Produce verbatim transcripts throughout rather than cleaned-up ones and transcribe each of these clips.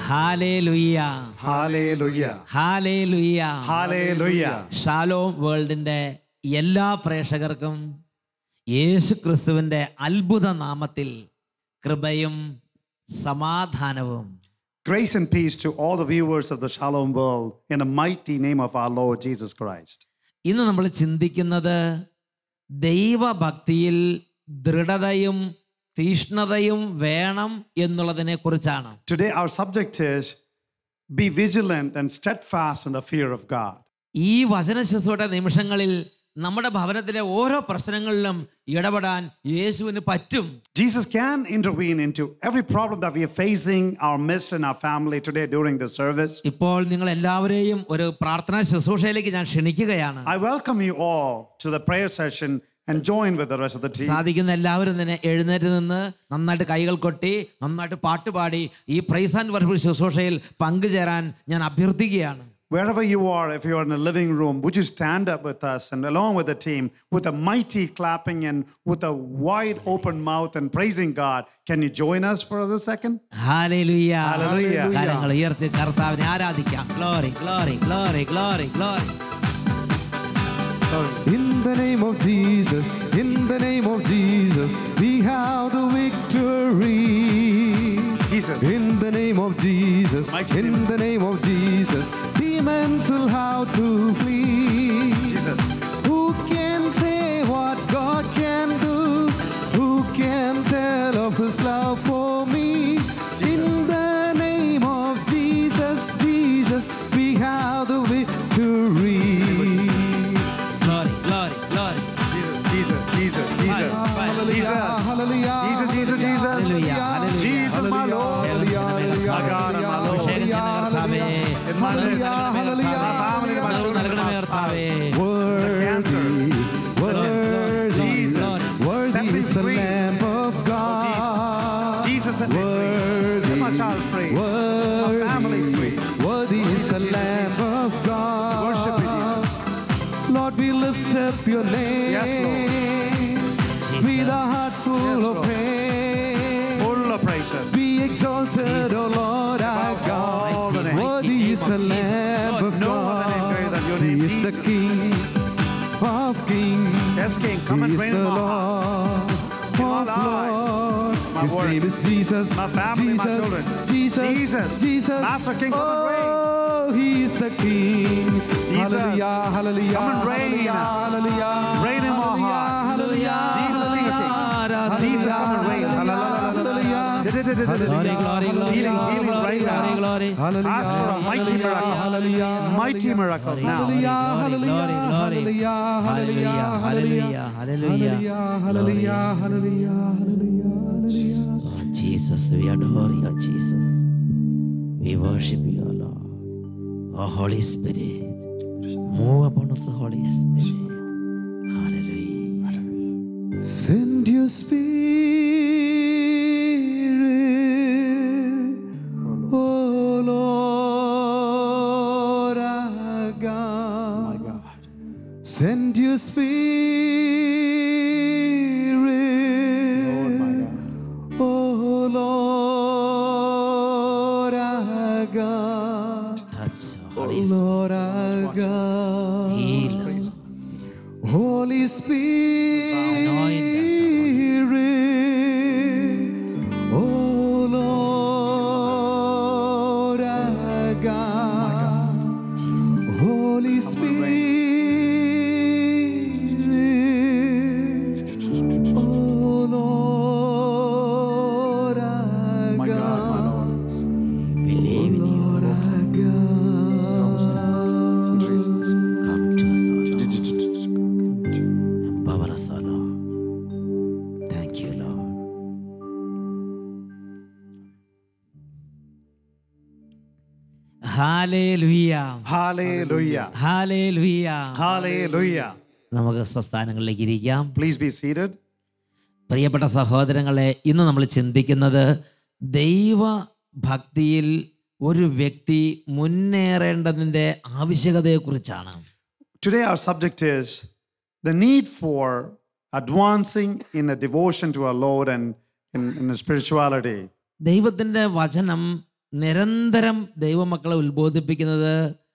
Hallelujah. Hallelujah. Hallelujah. Hallelujah. Shalom വേൾഡിന്റെ എല്ലാ പ്രേക്ഷകർക്കും യേശു ക്രിസ്തുവിന്റെ അത്ഭുത നാമത്തിൽ കൃപയും സമാധാനവും. Grace and peace to all the viewers of the Shalom World in the mighty name of our Lord Jesus Christ. ഇന്ന് നമ്മൾ ചിന്തിക്കുന്നത് ദൈവഭക്തിയിൽ ദൃഢതയും തീഷ്ണതയും വേണം എന്നുള്ളതിനെ കുറിച്ചാണ്. Today our subject is be vigilant and steadfast in the fear of God. ഈ വചനശുശ്രൂഷയുടെ നിമിഷങ്ങളിൽ നമ്മുടെ ഭവനത്തിലെ ഓരോ പ്രശ്നങ്ങളിലും ഇടപെടാൻ യേശുവിന് പറ്റും. Jesus can intervene into every problem that we are facing our midst in our family today during the service. ഇപ്പോൾ നിങ്ങൾ എല്ലാവരെയും ഒരു പ്രാർത്ഥനാ ശുശ്രൂഷയിലേക്ക് ഞാൻ ക്ഷണിക്കുകയാണ്. I welcome you all to the prayer session and join with the rest of the team. സാധിക്കുന്ന എല്ലാവരും തന്നെ എഴുന്നേറ്റ് നിന്ന് നന്നായിട്ട് കൈകൾ കൊട്ടി നന്നായിട്ട് പാട്ടുപാടി ഈ പ്രൈസ് ആൻഡ് വർഷിപ്പ് ശുശ്രൂഷയിൽ പങ്കുചേരാൻ ഞാൻ അഭ്യർത്ഥിക്കുകയാണ്. Wherever you are, if you are in a living room, would you stand up with us and along with the team with a mighty clapping and with a wide open mouth and praising God? Can you join us for a second? Hallelujah. Hallelujah. കരങ്ങൾ ഉയർത്തി കർത്താവിനെ ആരാധിക്കാം. Glory, glory, glory, glory, glory. In the name of Jesus, in the name of Jesus, we have the victory. Jesus. In the name of Jesus, Mighty in name. the name of Jesus, demons will have to flee. Jesus. Who can say what God can do? Who can tell of His love for me? In the name of Jesus, Jesus, we have the victory. Glory, glory, glory. Jesus, Jesus, Jesus, Hallelujah. Jesus. Hallelujah. Jesus, Jesus, Jesus. Hallelujah, hallelujah. Jesus, my Lord. Hallelujah, hallelujah, My God and my Lord. hallelujah, In my midst, hallelujah, my family, my children, my spouse. Worthy, worthy, Jesus. worthy Set me is the free. Lamb of God. Jesus set me free. Worthy, Set my child free. My worthy, family free. worthy is the Jesus, Lamb of God. Worship you, Lord, we lift up your name. Yes, Lord. With our hearts full Yes, of Lord. praise. Full of praises. Be exalted, O Lord our God. the name. Worthy is the Lamb of No other name greater God. than your He name, is the Jesus. King of kings. Yes, King, come He and is reign the in my heart. Lord In of my life. Lords. My His work. name is Jesus. My family, my Jesus, children. Jesus, Jesus. Jesus. Master King, come and reign. Oh, He is the King. Jesus. Hallelujah, hallelujah, Come and reign. hallelujah, hallelujah. Reign in my heart. Hallelujah, Jesus is the King. Jesus, come and reign. hallelujah, Glory, glory, glory, Healing, healing glory, right glory, now. glory. hallelujah. Ask for a mighty miracle. Hallelujah, Mighty miracle now. hallelujah, hallelujah, Glory, glory, glory. hallelujah, hallelujah, Hallelujah, hallelujah, hallelujah, hallelujah, hallelujah, hallelujah, hallelujah. Oh, Jesus, we adore you, Jesus. We worship you, Lord. Oh, Holy Spirit, move upon us, Holy Spirit. Hallelujah. Send your spirit, oh Lord our God. My God. Send your spirit, Lord, my God. oh Lord our God. Touch, Oh Holy Spirit. Lord our God. Heal us. Holy Spirit, oh Lord our God. Jesus. Holy Spirit, oh Lord our My God, my God. Lord. Believe in you. Lord our God. Jesus. Come to us, O Lord. Empower us, O Lord. Thank you, Lord. Hallelujah. Hallelujah. Hallelujah. Hallelujah. നമുക്ക് സ്വസ്ഥാനങ്ങളിലേക്ക് ഇരിക്കാം. Please be seated. പ്രിയപ്പെട്ട സഹോദരങ്ങളെ, ഇന്ന് നമ്മൾ ചിന്തിക്കുന്നത് ദൈവ ഭക്തിയിൽ ഒരു വ്യക്തി മുന്നേറേണ്ടതിൻ്റെ ആവശ്യകതയെക്കുറിച്ചാണ്. Today our subject is the need for advancing in a devotion to our Lord and in, in spirituality. ദൈവത്തിൻ്റെ വചനം നിരന്തരം ദൈവമക്കളെ ഉത്ബോധിപ്പിക്കുന്നത്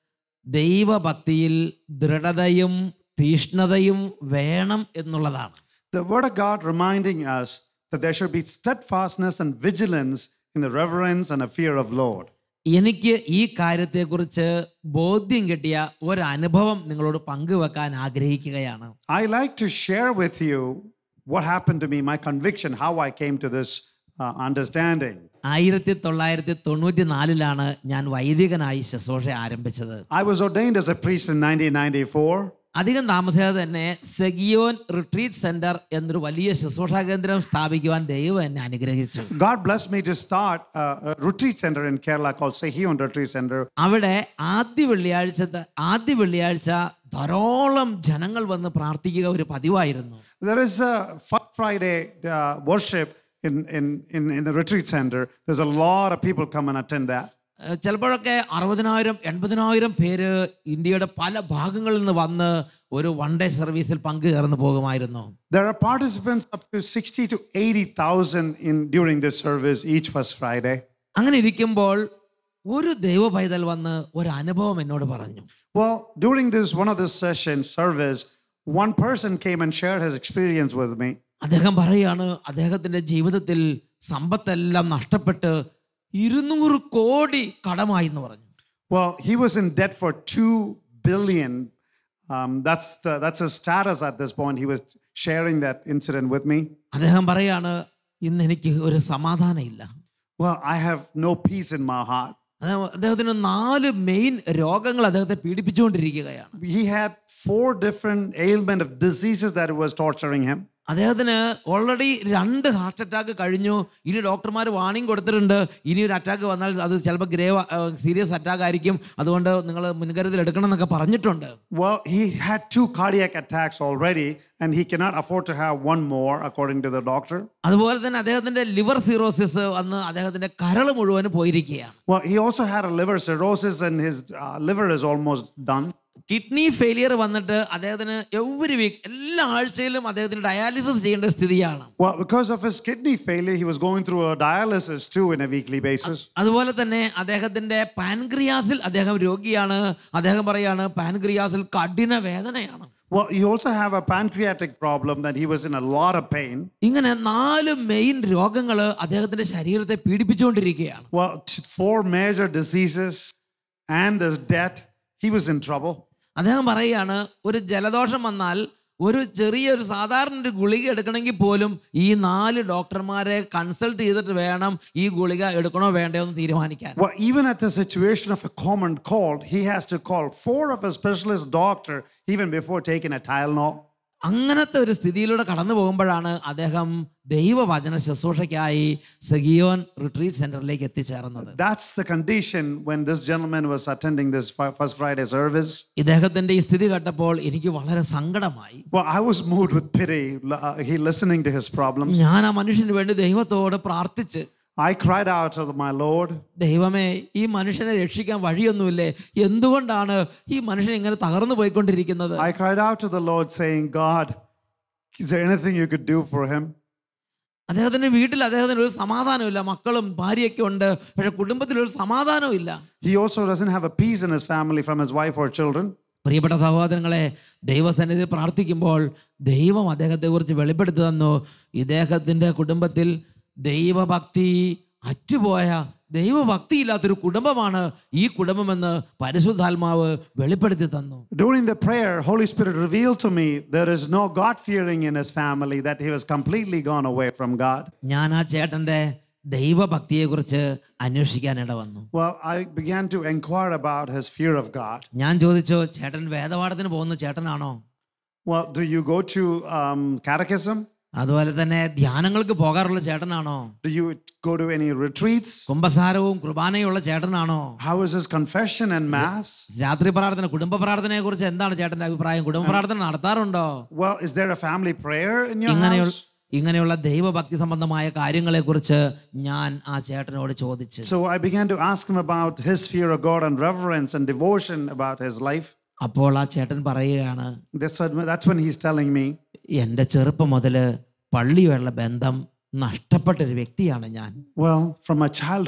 ദൈവഭക്തിയിൽ ദൃഢതയും തീഷ്ണതയും വേണം എന്നുള്ളതാണ്. The word of God reminding us that there should be steadfastness and vigilance in the reverence and the fear of Lord. എനിക്ക് ഈ കാര്യത്തെക്കുറിച്ച് ബോധ്യം കിട്ടിയ ഒരു അനുഭവം നിങ്ങളോട് പങ്കുവെക്കാൻ ആഗ്രഹിക്കുകയാണ്. I like to share with you what happened to me, my conviction, how I came to this uh, understanding. ആയിരത്തി തൊള്ളായിരത്തി തൊണ്ണൂറ്റി നാലിലാണ് ഞാൻ വൈദികനായി ശുശ്രൂഷ ആരംഭിച്ചത്. I was ordained as a priest in nineteen ninety-four. അധികം താമസിയാതെ തന്നെ സെഗിയോൻ റിട്രീറ്റ് സെന്റർ എന്നൊരു വലിയ ശുശ്രൂഷാ കേന്ദ്രം സ്ഥാപിക്കുവാൻ ദൈവം എന്നെ അനുഗ്രഹിച്ചു. God blessed me to start a, a retreat center in Kerala called Sehion Retreat Center. അവിടെ ആദ്യ വെള്ളിയാഴ്ച ആദ്യ വെള്ളിയാഴ്ച ധാരാളം ജനങ്ങൾ വന്ന് പ്രാർത്ഥിക്കുക ഒരു പതിവായിരുന്നു. There is a First Friday uh, worship in, in, in, in the retreat center. There's a lot of people come and attend that. ചിലപ്പോഴൊക്കെ അറുപതിനായിരം എൺപതിനായിരം പേര് ഇന്ത്യയുടെ പല ഭാഗങ്ങളിൽ നിന്ന് വന്ന് ഒരു വൺ ഡേ സർവീസിൽ പങ്കുചേർന്ന് പോകുമായിരുന്നു. There are participants up to sixty to eighty thousand in during this service each first Friday. അങ്ങനെ ഇരിക്കുമ്പോൾ ഒരു ദൈവ പൈതൽ വന്ന് ഒരു അനുഭവം എന്നോട് പറഞ്ഞു. Well, during this one of the session service, one person came and shared his experience with me. അദ്ദേഹം പറയാണ് അദ്ദേഹത്തിന്റെ ജീവിതത്തിൽ സമ്പത്തെല്ലാം നഷ്ടപ്പെട്ട് ഇരുന്നൂറ് കോടി കടമായി എന്ന് പറഞ്ഞു. Well, he was in debt for two billion. Um, that's the that's his status at this point. He was sharing that incident with me. അദ്ദേഹം പറയാണ് ഇന്ന് എനിക്ക് ഒരു സമാധാനം ഇല്ല. Well, I have no peace in my heart. അദ്ദേഹത്തിന് നാല് main രോഗങ്ങൾ അദ്ദേഹത്തെ പീഡിപ്പിച്ചുകൊണ്ടിരിക്കുകയാണ്. He had four different ailment of diseases that was torturing him. അദ്ദേഹത്തിന് ഓൾറെഡി രണ്ട് ഹാർട്ട് അറ്റാക്ക് കഴിഞ്ഞു. ഇനി ഡോക്ടർമാർ വാണിംഗ് കൊടുത്തിട്ടുണ്ട്, ഇനി ഒരു അറ്റാക്ക് വന്നാൽ അത് ചിലപ്പോൾ ഗ്രേവ് സീരിയസ് അറ്റാക്ക് ആയിരിക്കും, അതുകൊണ്ട് നിങ്ങൾ മുൻകരുതൽ എടുക്കണം എന്നൊക്കെ പറഞ്ഞിട്ടുണ്ട്. Well, he had two cardiac attacks already and he cannot afford to have one more according to the doctor. അതുപോലെ തന്നെ അദ്ദേഹത്തിന്റെ ലിവർ സിറോസിസ് വന്ന് അദ്ദേഹത്തിന്റെ കരൾ മുഴുവൻ പോയിരിക്കുകയാണ്. Well, he also had a liver cirrhosis and his uh, liver is almost done. Kidney failure വന്നിട്ട് അദ്ദേഹത്തിന് എവറി വീക്ക് എല്ലാ ആഴ്ചയിലും അദ്ദേഹത്തിന് ഡയാലിസിസ് ചെയ്യേണ്ട സ്ഥിതിയാണ്. Well, because of his kidney failure, he was going through a dialysis too in a weekly basis. അതുപോലെ തന്നെ അദ്ദേഹത്തിന്റെ പാൻക്രിയാസിൽ അദ്ദേഹം രോഗിയാണ്. അദ്ദേഹം പറയാണ് പാൻക്രിയാസിൽ കഠിന വേദനയാണ്. Well, he also have a pancreatic problem that he was in a lot of pain. ഇങ്ങനെ നാല് മെയിൻ രോഗങ്ങൾ അദ്ദേഹത്തിന്റെ ശരീരത്തെ പീഡിപ്പിച്ചുകൊണ്ടിരിക്കുകയാണ്. Well, four major diseases and this debt, he was in trouble. അദ്ദേഹം പറയുകയാണ് ഒരു ജലദോഷം വന്നാൽ ഒരു ചെറിയൊരു സാധാരണ ഒരു ഗുളിക എടുക്കണമെങ്കിൽ പോലും ഈ നാല് ഡോക്ടർമാരെ കൺസൾട്ട് ചെയ്തിട്ട് വേണം ഈ ഗുളിക എടുക്കണോ വേണ്ടയോ എന്ന് തീരുമാനിക്കാൻ. Well, even at the situation of a common cold, he has to call four of a specialist doctor even before taking a Tylenol. അങ്ങനത്തെ ഒരു സ്ഥിതിയിലൂടെ കടന്നു പോകുമ്പോഴാണ് അദ്ദേഹം ദൈവവചന ശുശ്രൂഷയ്ക്കായി സെഗിയോൻ റിട്രീറ്റ് സെന്ററിലേക്ക് എത്തിച്ചേർന്നത്. That's the condition when this gentleman was attending this first Friday service. ഇദ്ദേഹത്തിന്റെ ഈ സ്ഥിതി കേട്ടപ്പോൾ എനിക്ക് വളരെ സങ്കടമായി. Well, I was moved with pity. Uh, he listening to his problems. ഞാൻ ആ മനുഷ്യന് വേണ്ടി ദൈവത്തോട് പ്രാർത്ഥിച്ച് I cried out to my Lord. ദൈവമേ, ഈ മനുഷ്യനെ രക്ഷിക്കാൻ വഴിയൊന്നുമില്ലേ? എന്തുകൊണ്ടാണ് ഈ മനുഷ്യൻ ഇങ്ങനെ തകർന്നു പോയിക്കൊണ്ടിരിക്കുന്നത്? I cried out to the Lord saying, God, is there anything you could do for him? അദ്ദേഹത്തിന്റെ വീട്ടിൽ അദ്ദേഹത്തിന് ഒരു സമാധാനമില്ല. മക്കളും ഭാര്യയൊക്കെ ഉണ്ട്, പക്ഷെ കുടുംബത്തിൽ ഒരു സമാധാനവും ഇല്ല. He also doesn't have a peace in his family from his wife or children. പ്രിയപ്പെട്ട സഹോദരങ്ങളെ, ദൈവസന്നിധിയിൽ പ്രാർത്ഥിക്കുമ്പോൾ ദൈവം അദ്ദേഹത്തെ കുറിച്ച് വെളിപ്പെടുത്തി തന്നു. ഇദ്ദേഹത്തിന്റെ കുടുംബത്തിൽ ദൈവഭക്തി അറ്റുപോയ ദൈവഭക്തിയില്ലാത്തൊരു കുടുംബമാണ് ഈ കുടുംബമെന്ന് പരിശുദ്ധാത്മാവ് വെളിപ്പെടുത്തി തന്നു. During the prayer, Holy Spirit revealed to me there is no God fearing in his family, that he was completely gone away from God. ഞാൻ ആ ചേട്ടന്റെ ദൈവഭക്തിയെ കുറിച്ച് അന്വേഷിക്കാൻ ഇട വന്നു. Well, I began to inquire about his fear of God. ഞാൻ ചോദിച്ചു, ചേട്ടൻ വേദപാഠത്തിന് പോകുന്ന ചേട്ടനാണോ? Well, do you go to um, catechism? അതുപോലെ തന്നെ ധ്യാനങ്ങൾക്ക് പോകാറുള്ള ചേട്ടനാണോ? Do you go to any retreats? കുമ്പസാരവും കുർബാനയും ഉള്ള ചേട്ടനാണോ? How is his confession and mass? രാത്രി പ്രാർത്ഥന, കുടുംബ പ്രാർത്ഥനയെ കുറിച്ച് എന്താണ് ചേട്ടന്റെ അഭിപ്രായം? കുടുംബ പ്രാർത്ഥന നടത്താറുണ്ടോ? Well, is there a family prayer in your ഇങ്ങനെയുള്ള house? ഇങ്ങനെയുള്ള ദൈവഭക്തി സംബന്ധമായ കാര്യങ്ങളെ കുറിച്ച് ഞാൻ ആ ചേട്ടനോട് ചോദിച്ചു. So I began to ask him about his fear of God and reverence and devotion about his life. അപ്പോൾ ആ ചേട്ടൻ പറയുകയാണ്, That's what, that's when he's telling me, എൻ്റെ ചെറുപ്പം മുതൽ പള്ളിയുള്ള ബന്ധം നഷ്ടപ്പെട്ടൊരു വ്യക്തിയാണ് ഞാൻ. well, from my childhood,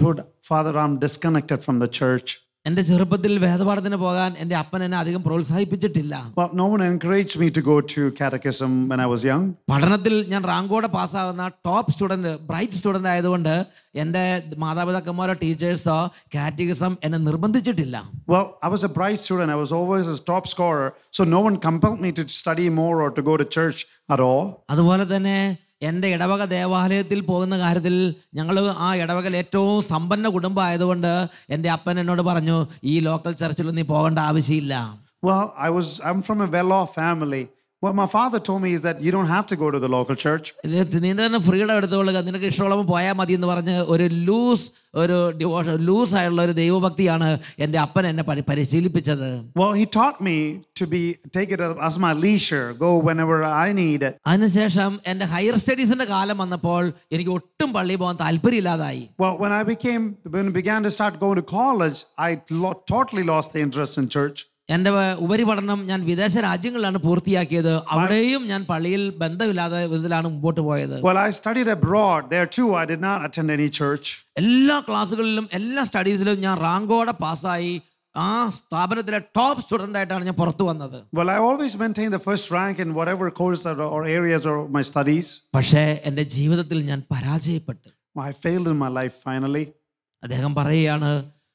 Father, I'm disconnected from the church. എൻ്റെ ചെറുപ്പത്തിൽ വേദപാഠത്തിന് പോകാൻ എൻ്റെ അപ്പൻ എന്നെ അധികം പ്രോത്സാഹിപ്പിച്ചിട്ടില്ല. Well, no one encouraged me to go to catechism when I was young. പഠനത്തിൽ ഞാൻ റാങ്കോടെ പാസ്സാകുന്ന ടോപ്പ് സ്റ്റുഡൻറ്റ്, ബ്രൈറ്റ് സ്റ്റുഡൻ്റ് ആയതുകൊണ്ട് എൻ്റെ മാതാപിതാക്കന്മാരോ ടീച്ചേഴ്സോ കാറ്റഗിസം എന്നെ നിർബന്ധിച്ചിട്ടില്ല. Well, I was a bright student. I was always a top scorer. So no one compelled me to study more or to go to church at all. അതുപോലെ തന്നെ എൻ്റെ ഇടവക ദേവാലയത്തിൽ പോകുന്ന കാര്യത്തിൽ ഞങ്ങൾ ആ ഇടവകയിൽ ഏറ്റവും സമ്പന്ന കുടുംബം ആയതുകൊണ്ട് എൻ്റെ അപ്പൻ എന്നോട് പറഞ്ഞു, ഈ ലോക്കൽ ചർച്ചിൽ നീ പോകേണ്ട ആവശ്യമില്ല. Well, I was, I'm from a well-off family. What my father told me is that you don't have to go to the local church. നീ തന്നെ ഫ്രീഡം എടുത്തുകൊള്ളുക, നിനക്ക് ഇഷ്ടമുള്ളപ്പോൾ പോയാൽ മതി എന്ന് പറഞ്ഞ് ഒരു ലൂസ് ഒരു ഡിവോഷൻ ലൂസ് ആയിട്ടുള്ള ഒരു ദൈവഭക്തിയാണ് എൻ്റെ അപ്പൻ എന്നെ പരി പരിശീലിപ്പിച്ചത്. Well, he taught me to be take it as my leisure, go whenever I need it. അതിനുശേഷം എൻ്റെ ഹയർ സ്റ്റഡീസിന്റെ കാലം വന്നപ്പോൾ എനിക്ക് ഒട്ടും പള്ളിയിൽ പോകാൻ താല്പര്യമില്ലാതായി. Well, when I became when I began to start going to college, I lo- totally lost the interest in church. എൻ്റെ ഉപരിപഠനം ഞാൻ വിദേശ രാജ്യങ്ങളിലാണ് പൂർത്തിയാക്കിയത്. അവിടെയും ഞാൻ പള്ളിയിൽ ബന്ധമില്ലാത്ത വിധത്തിലാണ് മുമ്പോട്ട് പോയത്. Well, I studied abroad. There too, I did not attend any church. എല്ലാ ക്ലാസ്സുകളിലും എല്ലാ സ്റ്റഡീസിലും ഞാൻ റാങ്കോടെ പാസ്സായി ആ സ്ഥാപനത്തിലെ ടോപ്പ് സ്റ്റുഡൻ്റ് ആയിട്ടാണ് ഞാൻ പുറത്തു വന്നത്. Well, I always maintained the first rank in whatever course or, or areas of my studies. പക്ഷേ എൻ്റെ ജീവിതത്തിൽ ഞാൻ പരാജയപ്പെട്ടു. I failed in my life finally. അദ്ദേഹം പറയുകയാണ്,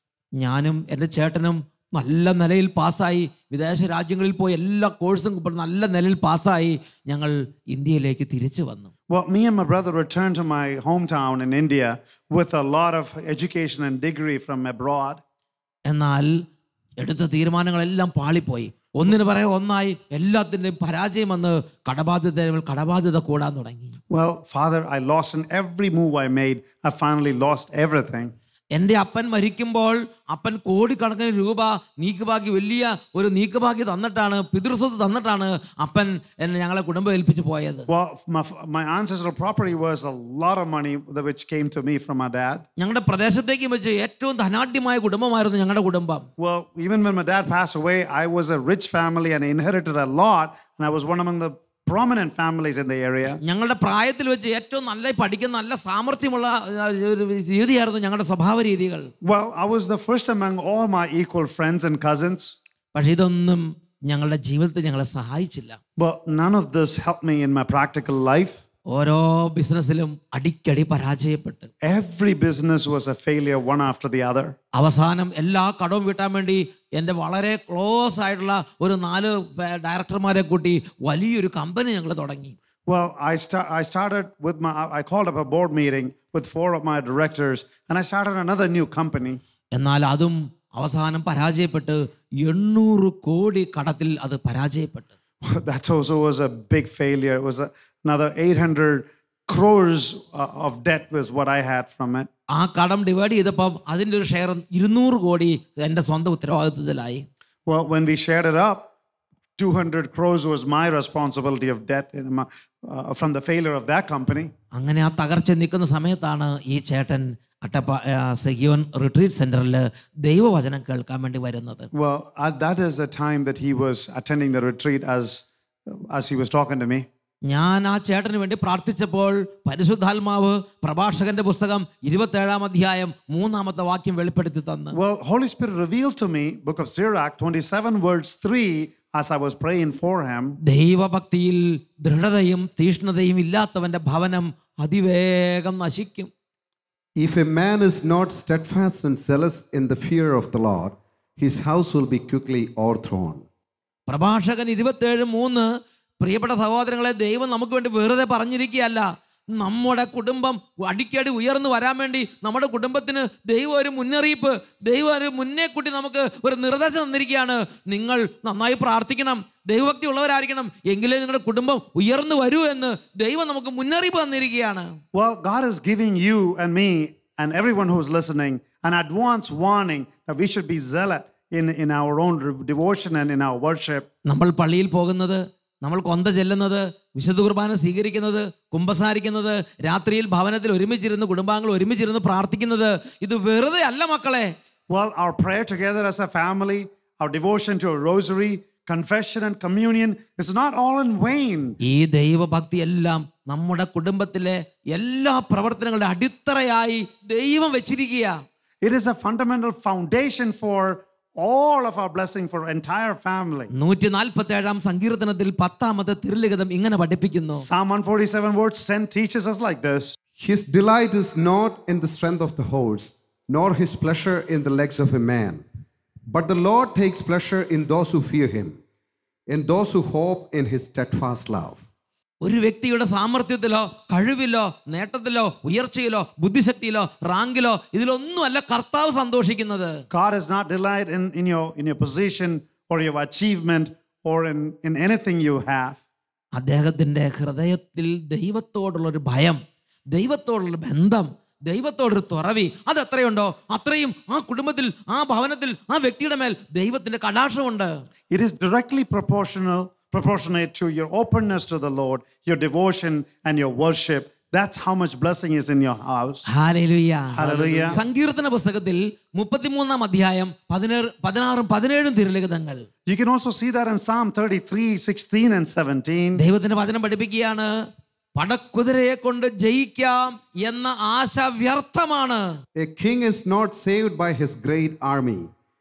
ഞാനും എൻ്റെ ചേട്ടനും നല്ല നിലയിൽ പാസ്സായി വിദേശ രാജ്യങ്ങളിൽ പോയി എല്ലാ കോഴ്സും നല്ല നിലയിൽ പാസ്സായി ഞങ്ങൾ ഇന്ത്യയിലേക്ക് തിരിച്ചു വന്നു. Well, me and my brother returned to my hometown in India with a lot of education and degree from abroad. എന്നാൽ എടുത്ത തീരുമാനങ്ങളെല്ലാം പാളിപ്പോയി. ഒന്നിന് പറയാൻ ഒന്നായി എല്ലാത്തിൻ്റെയും പരാജയം വന്ന് കടബാധ്യത കടബാധ്യത കൂടാൻ തുടങ്ങി. Well, Father, I lost in every move I made. I finally lost everything. എൻ്റെ അപ്പൻ മരിക്കുമ്പോൾ അപ്പൻ കോടിക്കണക്കിന് രൂപ നീക്കുഭാഗ്യ വലിയ ഒരു നീക്കുഭാഗ്യ തന്നിട്ടാണ്, പിതൃസ്വത്ത് തന്നിട്ടാണ് അപ്പൻ എന്നെ ഞങ്ങളെ കുടുംബം ഏൽപ്പിച്ച് പോയത്. Well, my, my ancestral property was a lot of money which came to me from my dad. ഞങ്ങളുടെ പ്രദേശത്തേക്ക് വെച്ച് ഏറ്റവും ധനാഢ്യമായ കുടുംബമായിരുന്നു ഞങ്ങളുടെ കുടുംബം. Well, even when my dad passed away, I was a rich family and I inherited a lot, and I was one among the prominent families in the area. ഞങ്ങളുടെ പ്രായത്തിൽ വെച്ച് ഏറ്റവും നല്ല പഠിക്കുന്ന നല്ല സാമർഥ്യമുള്ള ഒരു രീതിയായിരുന്നു ഞങ്ങളുടെ സ്വഭാവ രീതികൾ. Well, I was the first among all my equal friends and cousins. പക്ഷെ ഇതൊന്നും ഞങ്ങളുടെ ജീവിതത്തിൽ ഞങ്ങളെ സഹായിച്ചില്ല. But none of this helped me in my practical life. ഓരോ ബിസിനസ്സിലും അടിക്കടി പരാജയപ്പെട്ടു. Every business was a failure, one after the other. അവസാനം എല്ലാ കടവും വീട്ടാൻ വേണ്ടി എൻ്റെ വളരെ ക്ലോസ് ആയിട്ടുള്ള ഒരു നാല് ഡയറക്ടർമാരെ കൂട്ടി വലിയൊരു കമ്പനി ഞങ്ങൾ തുടങ്ങി. Well, I start. I started with my. I called up a board meeting with four of my directors, and I started another new company. എന്നാൽ അതും അവസാനം പരാജയപ്പെട്ട് എണ്ണൂറ് കോടി കടത്തിൽ അത് പരാജയപ്പെട്ടു. That also was a big failure. It was a, another eight hundred crores uh, of debt was what I had from it. ആ കടം ഡിവൈഡ് ചെയ്തപ്പോൾ അതിൻ്റെ ഒരു ഷെയർ ഇരുന്നൂറ് കോടി എൻ്റെ സ്വന്തം ഉത്തരവാദിത്വത്തിലായി. Well, when we shared it up, two hundred crores was my responsibility of debt in my, uh, from the failure of that company. അങ്ങനെ ആ തകർച്ച നിൽക്കുന്ന സമയത്താണ് ഈ ചേട്ടൻ അട്ടപ്പ സെഹിയോൻ റിട്രീറ്റ് സെന്ററിൽ ദൈവവചനം കേൾക്കാൻ വേണ്ടി വരുന്നത്. Well, uh, that is the time that he was attending the retreat as as he was talking to me. ഞാൻ ആ ചേട്ടന് വേണ്ടി പ്രാർത്ഥിച്ചപ്പോൾ പരിശുദ്ധാത്മാവ് പ്രഭാഷകന്റെ പുസ്തകം ഇരുപത്തേഴാം അധ്യായം മൂന്നാമത്തെ വാക്യം വെളിപ്പെടുത്തി തന്നു. Well, Holy Spirit revealed to me book of Sirach twenty-seven verse three as I was praying for him. ദൈവഭക്തിയിൽ ദൃഢതയും തീഷ്ണതയും ഇല്ലാത്തവന്റെ ഭവനം അതിവേഗം നശിക്കും. If a man is not steadfast and zealous in the fear of the Lord, his house will be quickly overthrown. പ്രഭാഷകൻ ഇരുപത്തേഴ് മൂന്ന് പ്രിയപ്പെട്ട സഹോദരങ്ങളെ, ദൈവം നമുക്ക് വേണ്ടി വെറുതെ പറഞ്ഞിരിക്കുകയല്ല. നമ്മുടെ കുടുംബം അടിക്കടി ഉയർന്നു വരാൻ വേണ്ടി നമ്മുടെ കുടുംബത്തിന് ദൈവം ഒരു മുന്നറിയിപ്പ്, ദൈവം ഒരു മുന്നേ കൂട്ടി നമുക്ക് ഒരു നിർദ്ദേശം തന്നിരിക്കുകയാണ്. നിങ്ങൾ നന്നായി പ്രാർത്ഥിക്കണം, ദൈവഭക്തി ഉള്ളവരായിരിക്കണം, എങ്കിലേ നിങ്ങളുടെ കുടുംബം ഉയർന്നു വരൂ എന്ന് ദൈവം നമുക്ക് മുന്നറിയിപ്പ് തന്നിരിക്കുകയാണ്. Well, God is giving you and me and everyone who is listening an advance warning that we should be zealot in in our own devotion and in our worship. നമ്മൾ പള്ളിയിൽ പോകുന്നത്, നമ്മൾ കൊന്ത ചെല്ലുന്നത്, വിശുദ്ധ കുർബാന സ്വീകരിക്കുന്നത്, കുമ്പസാരിക്കുന്നത്, രാത്രിയിൽ ഭവനത്തിൽ ഒരുമിച്ചിരുന്ന് കുടുംബാംഗങ്ങൾ ഒരുമിച്ചിരുന്ന് പ്രാർത്ഥിക്കുന്നത്, ഇത് വെറുതെ അല്ല മക്കളെ. Well, our prayer together as a family, our devotion to a rosary, confession and communion is not all in vain. ഈ ദൈവഭക്തി എല്ലാം നമ്മുടെ കുടുംബത്തിലെ എല്ലാ പ്രവർത്തനങ്ങളുടെ അടിത്തറയായി ദൈവം വെച്ചിരിക്കുക. It is a fundamental foundation for all of our blessing for entire family. നൂറ്റി നാൽപ്പത്തി ഏഴാം സങ്കീർത്തനത്തിൽ പത്താമത്തെ തിരുലിഖിതം ഇങ്ങനെ പഠിപ്പിക്കുന്നു. Psalm one forty-seven verse ten teaches us like this. His delight is not in the strength of the horse, nor his pleasure in the legs of a man. But the Lord takes pleasure in those who fear him, in those who hope in his steadfast love. ഒരു വ്യക്തിയുടെ സാമർത്ഥ്യത്തിലോ കഴിവിലോ നേട്ടത്തിലോ ഉയർച്ചയിലോ ബുദ്ധിശക്തിയിലോ റാങ്കിലോ ഇതിലൊന്നുമല്ല കർത്താവ് സന്തോഷിക്കുന്നത്. God does not delight in, in your in your position or your achievement or in, in anything you have. അദ്ദേഹത്തിൻ്റെ ഹൃദയത്തിൽ ദൈവത്തോടുള്ളൊരു ഭയം, ദൈവത്തോടുള്ള ബന്ധം, ദൈവത്തോടൊരു തുറവി അത് എത്രയുണ്ടോ അത്രയും ആ കുടുംബത്തിൽ, ആ ഭവനത്തിൽ, ആ വ്യക്തിയുടെ മേൽ ദൈവത്തിന്റെ കടാക്ഷമുണ്ട്. It is directly proportional proportionate to your openness to the Lord, your devotion and your worship. That's how much blessing is in your house. Hallelujah. Hallelujah. സങ്കീർത്തന പുസ്തകത്തിൽ മുപ്പത്തിമൂന്നാം അധ്യായം പതിനേഴ് പതിനാറും പതിനേഴും തിരുലിഖിതങ്ങൾ. You can also see that in Psalm thirty-three, sixteen and seventeen. ദൈവത്തിന്റെ വചനം പഠിപ്പിക്കുകയാണ്, പടക്കുതിരയെ കൊണ്ട് ജയിക്കാം എന്ന ആശ വ്യർത്ഥമാണ്. A king is not saved by his great army.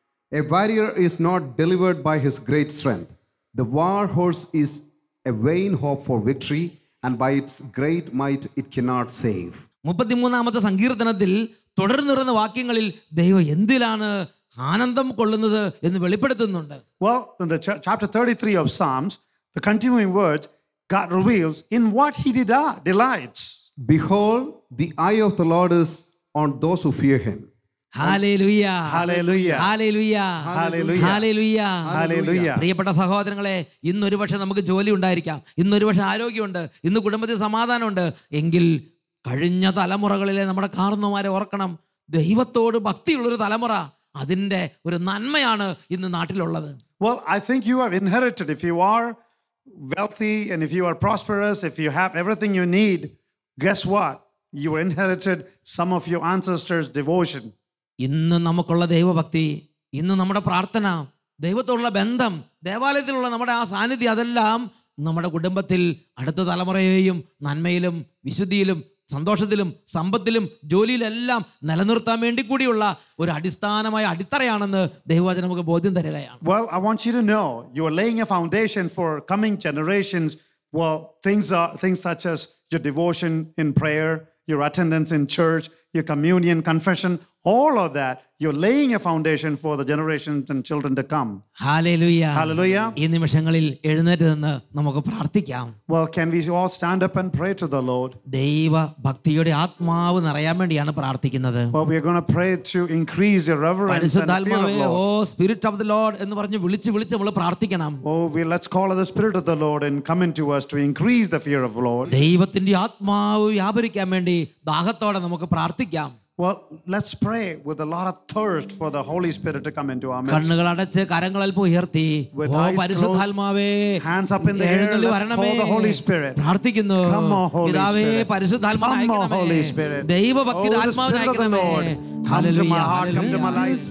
A warrior is not delivered by his great strength. The war horse is a vain hope for victory, and by its great might it cannot save. മുപ്പത്തിമൂന്നാമത്തെ സങ്കീർത്തനത്തിൽ തുടർന്നിരുന്ന വാക്യങ്ങളിൽ ദൈവം എന്തിലാണ് ആനന്ദം കൊള്ളുന്നത് എന്ന് വെളിപ്പെടുത്തുന്നുണ്ട്. Well, in the ch- chapter thirty-three of Psalms, the continuing words, God reveals in what he did uh, delights. Behold, the eye of the Lord is on those who fear him. Hallelujah. Hallelujah. Hallelujah. Hallelujah. Hallelujah. Hallelujah. പ്രിയപ്പെട്ട സഹോദരങ്ങളെ, ഇന്നൊരു പക്ഷെ നമുക്ക് ജോലി ഉണ്ടായിരിക്കാം, ഇന്നൊരു പക്ഷെ ആരോഗ്യമുണ്ട്, ഇന്ന് കുടുംബത്തിൽ സമാധാനമുണ്ട് എങ്കിൽ കഴിഞ്ഞ തലമുറകളിലെ നമ്മുടെ കാർന്നോമാരെ ഓർക്കണം. ദൈവത്തോട് ഭക്തിയുള്ളൊരു തലമുറ, അതിൻ്റെ ഒരു നന്മയാണ് ഇന്ന് നാട്ടിലുള്ളത്. Well, I think you have inherited, if you are wealthy and if you are prosperous, if you have everything you need, guess what? You inherited some of your ancestors' devotion. ഇന്ന് നമുക്കുള്ള ദൈവഭക്തി, ഇന്ന് നമ്മുടെ പ്രാർത്ഥന, ദൈവത്തോടുള്ള ബന്ധം, ദേവാലയത്തിലുള്ള നമ്മുടെ ആ സാന്നിധ്യം, അതെല്ലാം നമ്മുടെ കുടുംബത്തിൽ അടുത്ത തലമുറയെയും നന്മയിലും വിശുദ്ധിയിലും സന്തോഷത്തിലും സമ്പത്തിലും ജോലിയിലെല്ലാം നിലനിർത്താൻ വേണ്ടി കൂടിയുള്ള ഒരു അടിസ്ഥാനമായ അടിത്തറയാണെന്ന് ദൈവവചനം നമുക്ക് ബോധ്യം തരികയാണ്. Well, I want you to know you are laying a foundation for coming generations. Well, things are things such as your devotion in prayer, your attendance in church, your communion, confession, all of that. You're laying a foundation for the generations and children to come. Hallelujah. Hallelujah. ഈ നിമിഷങ്ങളിൽ എഴുന്നേറ്റ് നിന്ന് നമുക്ക് പ്രാർത്ഥിക്കാം. Well, can we all stand up and pray to the Lord? ദൈവ ഭക്തിയുടെ ആത്മാവ് നിറയാൻ വേണ്ടിയാണ് പ്രാർത്ഥിക്കുന്നത്. Well, we are going to pray to increase your reverence and fear of പരിശുദ്ധാത്മാവേ, Lord. O Spirit of the Lord എന്ന് പറഞ്ഞ് വിളിച്ച് വിളിച്ച് നമ്മൾ പ്രാർത്ഥിക്കണം. Oh, we let's call on the Spirit of the Lord and come into us to increase the fear of the Lord. ദൈവത്തിന്റെ ആത്മാവ് വ്യാപരിക്കാൻ വേണ്ടി ദാഹത്തോടെ നമുക്ക് പ്രാർത്ഥിക്കാം. Well, let's pray with a lot of thirst for the Holy Spirit to come into our midst. കണ്ണുകൾ അടച്ച് കരങ്ങൾ അല്പം ഉയർത്തി, With ഓ eyes പരിശുദ്ധാത്മാവേ, hands up in the air, എഴുന്നള്ളി let's വരണമേ. call the Holy Spirit. പ്രാർത്ഥിക്കുന്നു. Come on, Holy പിതാവേ, Spirit. പരിശുദ്ധാത്മാവിനെ Come on, അയക്കണമേ. Holy Spirit. ദൈവഭക്തിയുടെ Oh, the ആത്മാവിനെ Spirit of the അയക്കണമേ. Lord. Come to my heart, come to my life.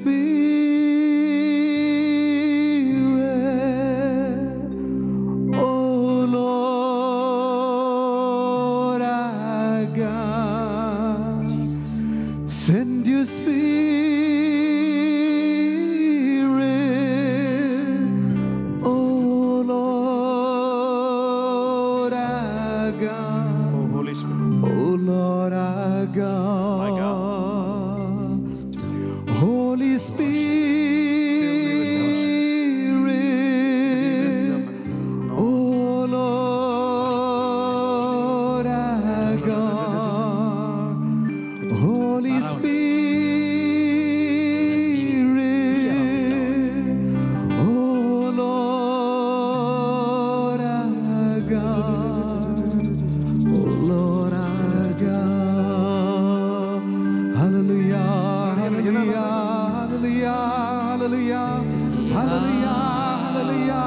Oh Lord, our God, send your Spirit. Oh Lord, our God. Oh, Holy Spirit. Oh Lord, our God. My God. Holy Spirit. Oh Lord, our God. Holy Spirit. Oh Lord, our God. Oh Lord, our God. Hallelujah, hallelujah, hallelujah, hallelujah, hallelujah, hallelujah.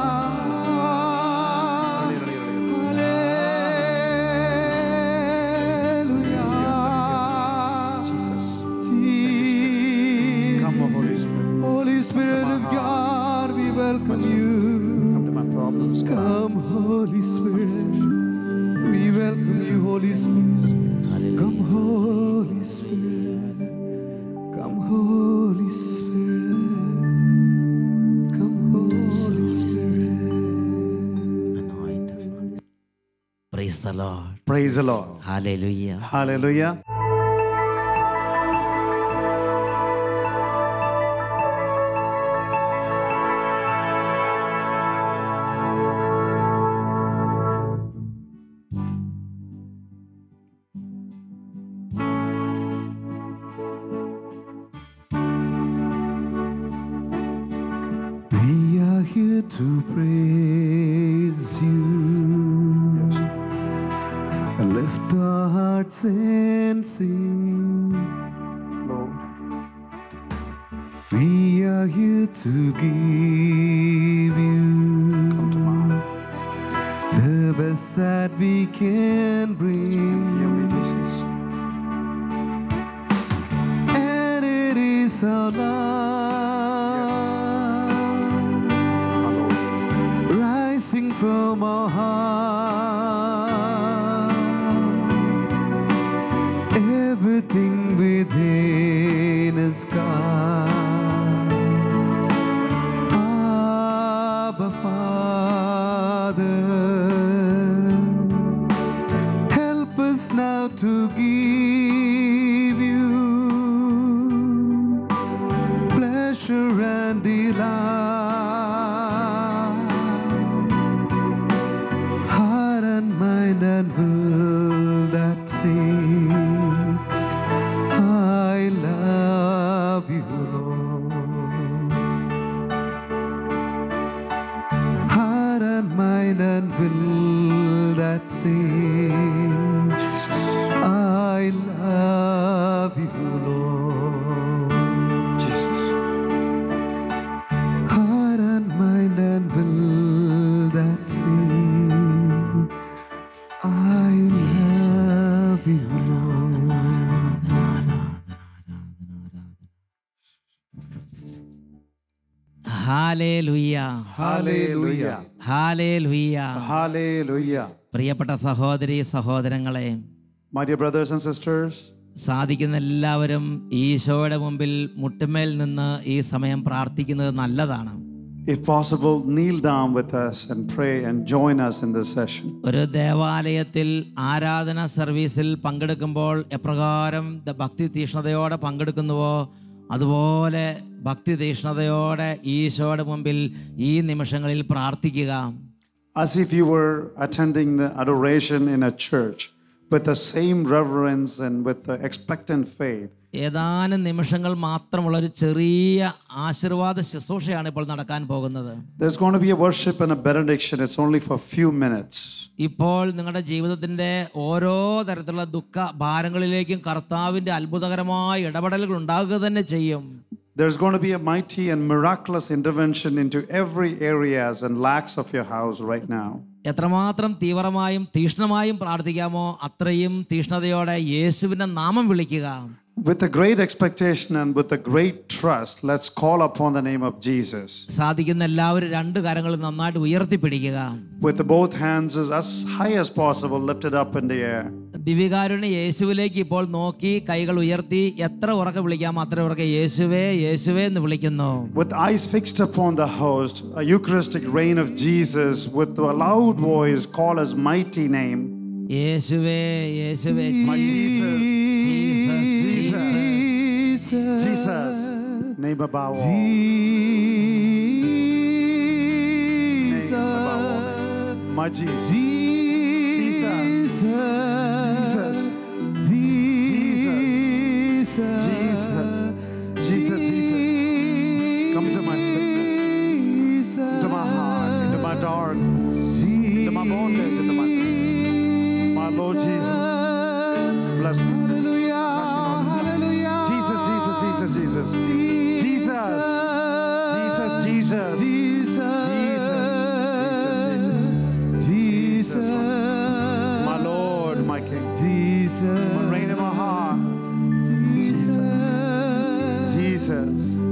Hallelujah. Jesus. Jesus. Come on, Holy Spirit. Holy Spirit of God, we welcome you. Come to my problems. Come, Holy Spirit. We welcome you, Holy Spirit. Come, Holy Spirit. Come, Holy the Lord. Praise the Lord. Hallelujah. Hallelujah. We are here to praise you and lift our hearts and sing. Lord. We are here to give you Come to my heart. the best that we can bring. Yahweh Jesus. And it is our love My Lord Jesus. rising from our heart. Everything within us, God. Abba, Father, help us now to give you pleasure and delight, heart and mind and will that sing, I love you, Lord. Heart and mind and will that sing, I love you, Lord. Jesus. Heart and mind and will that sing, I love you, Lord. Hallelujah. Hallelujah. Hallelujah. Hallelujah. പ്രിയപ്പെട്ട സഹോദരി സഹോദരങ്ങളെ, My dear brothers and sisters, സാധിക്കുന്ന എല്ലാവരും ഈശോയുടെ മുമ്പിൽ മുട്ടുമേൽ നിന്ന് ഈ സമയം പ്രാർത്ഥിക്കുന്നത് നല്ലതാണ്. if possible, kneel down with us and pray and join us in this session. ഒരു ദേവാലയത്തിൽ ആരാധന സർവീസിൽ പങ്കെടുക്കുമ്പോൾ എപ്രകാരം ദ- ഭക്തി തീഷ്ണതയോടെ പങ്കെടുക്കുന്നുവോ അതുപോലെ ഭക്തി തീഷ്ണതയോടെ ഈശോയുടെ മുമ്പിൽ ഈ നിമിഷങ്ങളിൽ പ്രാർത്ഥിക്കുക. As if you were attending the adoration in a church with the same reverence and with the expectant faith. ഏതാനും നിമിഷങ്ങൾ മാത്രമുള്ള ഒരു ചെറിയ ആശീർവാദ ശുശ്രൂഷയാണ് ഇപ്പോൾ നടക്കാൻ പോകുന്നത്. There's going to be a worship and a benediction. It's only for a few minutes. ഇപ്പോൾ നിങ്ങളുടെ ജീവിതത്തിൻ്റെ ഓരോ തരത്തിലുള്ള ദുഃഖ ഭാരങ്ങളിലേക്കും കർത്താവിൻ്റെ അത്ഭുതകരമായ ഇടപെടലുകൾ ഉണ്ടാകുക തന്നെ ചെയ്യും. There's going to be a mighty and miraculous intervention into every areas and lacks of your house right now. എത്രമാത്രം തീവ്രമായും തീഷ്ണമായും പ്രാർത്ഥിക്കാമോ അത്രയും തീഷ്ണതയോടെ യേശുവിൻ്റെ നാമം വിളിക്കുക. With a great expectation and with a great trust, let's call upon the name of Jesus. സാധിക്കുന്ന എല്ലാവരും രണ്ട് കരങ്ങൾ നന്നായിട്ട് ഉയർത്തിപ്പിടിക്കുക. With both hands as high as possible lifted up in the air. ദിവ്യകാരുണ്യ യേശുവിലേക്ക് ഇപ്പോൾ നോക്കി കൈകൾ ഉയർത്തി എത്ര ഉറക്കെ വിളിക്കാമോ അത്ര ഉറക്കെ യേശുവേ യേശുവേ എന്ന് വിളിക്കുന്നു. With eyes fixed upon the host, a Eucharistic reign of Jesus, with a loud voice, call his mighty name. യേശുവേ യേശുവേ My Jesus, Jesus, Jesus. Jesus, name above all. Jesus, Name above all names. My Jesus. Jesus, Jesus. Jesus. Jesus, Jesus. Come to my sickness, into my heart, into my dark, into my bondage, into my my Lord Jesus. Bless me. Hallelujah, hallelujah. Jesus, Jesus, Jesus, Jesus. Jesus. Jesus, Jesus. Jesus, Jesus, My Lord, my King. Jesus, My reign in my heart. Jesus. Jesus.